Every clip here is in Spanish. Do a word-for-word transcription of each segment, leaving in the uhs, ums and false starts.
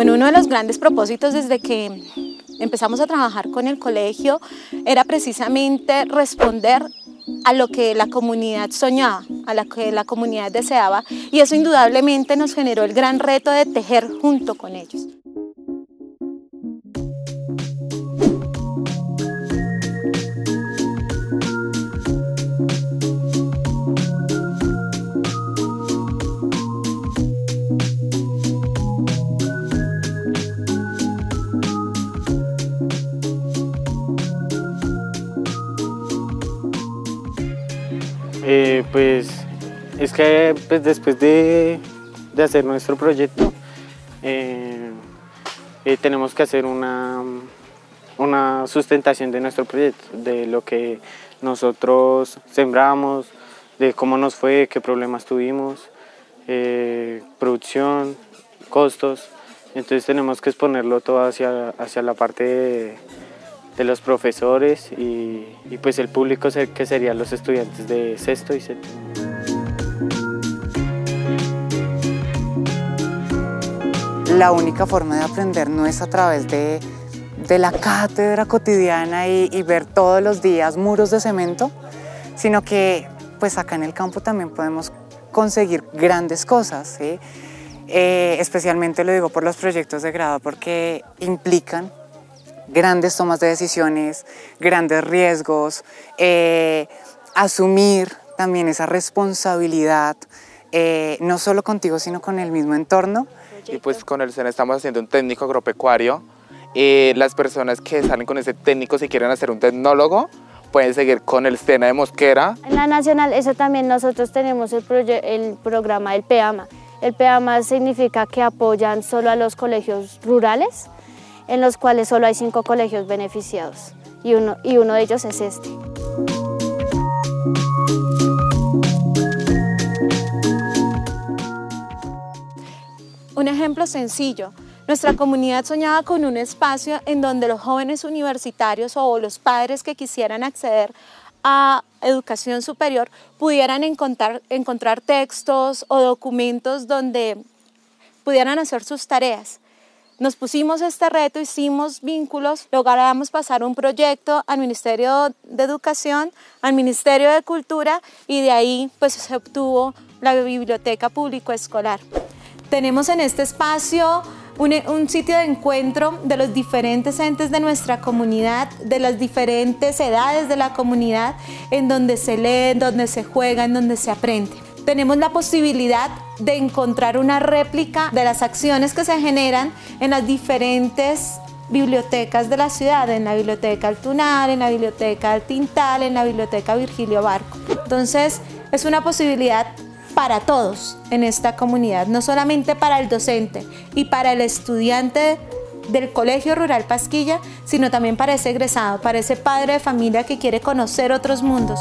Bueno, uno de los grandes propósitos desde que empezamos a trabajar con el colegio era precisamente responder a lo que la comunidad soñaba, a lo que la comunidad deseaba, y eso indudablemente nos generó el gran reto de tejer junto con ellos. Eh, pues es que pues, después de, de hacer nuestro proyecto eh, eh, tenemos que hacer una, una sustentación de nuestro proyecto, de lo que nosotros sembramos, de cómo nos fue, qué problemas tuvimos, eh, producción, costos. Entonces tenemos que exponerlo todo hacia, hacia la parte de, de los profesores y, y pues el público que serían los estudiantes de sexto y séptimo. La única forma de aprender no es a través de, de la cátedra cotidiana y, y ver todos los días muros de cemento, sino que pues acá en el campo también podemos conseguir grandes cosas, ¿sí? Eh, especialmente lo digo por los proyectos de grado porque implican grandes tomas de decisiones, grandes riesgos, eh, asumir también esa responsabilidad, eh, no solo contigo, sino con el mismo entorno. Y pues con el SENA estamos haciendo un técnico agropecuario. Eh, las personas que salen con ese técnico, si quieren hacer un tecnólogo, pueden seguir con el SENA de Mosquera. En la nacional, eso también nosotros tenemos el, el programa del PEAMA. El PEAMA significa que apoyan solo a los colegios rurales, en los cuales solo hay cinco colegios beneficiados y uno, y uno de ellos es este. Un ejemplo sencillo, nuestra comunidad soñaba con un espacio en donde los jóvenes universitarios o los padres que quisieran acceder a educación superior pudieran encontrar, encontrar textos o documentos donde pudieran hacer sus tareas. Nos pusimos este reto, hicimos vínculos, logramos pasar un proyecto al Ministerio de Educación, al Ministerio de Cultura y de ahí pues, se obtuvo la Biblioteca Público Escolar. Tenemos en este espacio un, un sitio de encuentro de los diferentes entes de nuestra comunidad, de las diferentes edades de la comunidad, en donde se lee, en donde se juega, en donde se aprende. Tenemos la posibilidad de encontrar una réplica de las acciones que se generan en las diferentes bibliotecas de la ciudad, en la Biblioteca El Tunal, en la Biblioteca El Tintal, en la Biblioteca Virgilio Barco. Entonces, es una posibilidad para todos en esta comunidad, no solamente para el docente y para el estudiante del Colegio Rural Pasquilla, sino también para ese egresado, para ese padre de familia que quiere conocer otros mundos.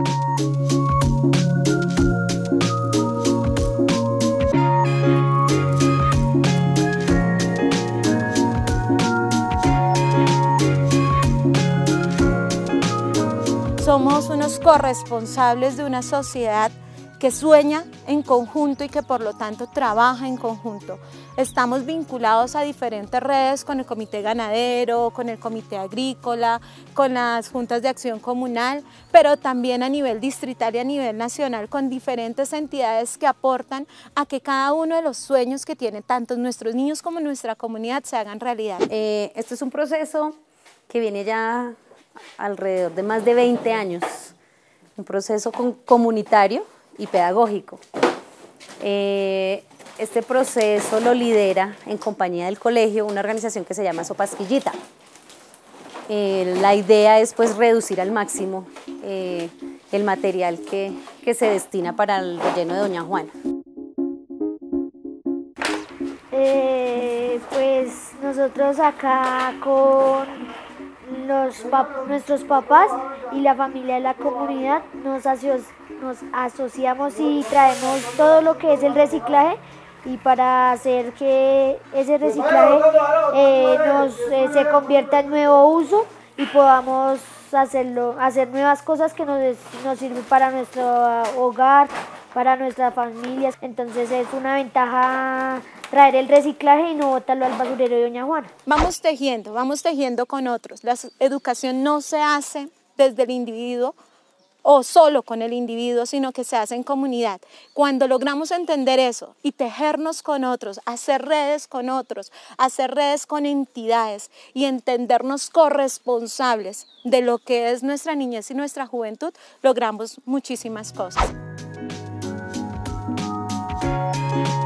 Somos unos corresponsables de una sociedad que sueña en conjunto y que por lo tanto trabaja en conjunto. Estamos vinculados a diferentes redes con el Comité Ganadero, con el Comité Agrícola, con las Juntas de Acción Comunal, pero también a nivel distrital y a nivel nacional con diferentes entidades que aportan a que cada uno de los sueños que tienen tanto nuestros niños como nuestra comunidad se hagan realidad. Eh, esto es un proceso que viene ya alrededor de más de veinte años, un proceso con, comunitario y pedagógico. Eh, este proceso lo lidera en compañía del colegio una organización que se llama Sopasquillita. Eh, la idea es pues reducir al máximo eh, el material que, que se destina para el relleno de Doña Juana. Eh, pues nosotros acá con los pap nuestros papás y la familia de la comunidad nos, aso nos asociamos y traemos todo lo que es el reciclaje, y para hacer que ese reciclaje eh, nos, eh, se convierta en nuevo uso y podamos hacerlo, hacer nuevas cosas que nos, nos sirven para nuestro hogar, para nuestras familias. Entonces es una ventaja traer el reciclaje y no botarlo al basurero de Doña Juana. Vamos tejiendo, vamos tejiendo con otros. La educación no se hace desde el individuo o solo con el individuo, sino que se hace en comunidad. Cuando logramos entender eso y tejernos con otros, hacer redes con otros, hacer redes con entidades y entendernos corresponsables de lo que es nuestra niñez y nuestra juventud, logramos muchísimas cosas.